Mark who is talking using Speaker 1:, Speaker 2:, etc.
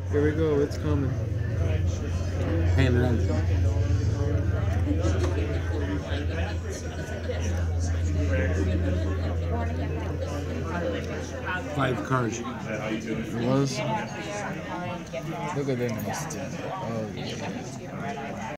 Speaker 1: Here we go. It's coming.
Speaker 2: Hand it in. 5 cards.
Speaker 1: It was. Look at them. Oh, yeah.